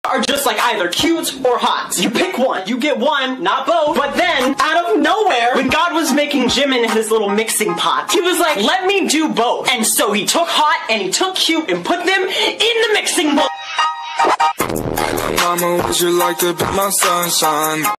are just like either cute or hot. You pick one. You get one, not both. But then, out of nowhere, when God was making Jim in his little mixing pot, he was like, let me do both. And so he took hot and he took cute and put them in the mixing bowl. Mama, would you like to be my sunshine?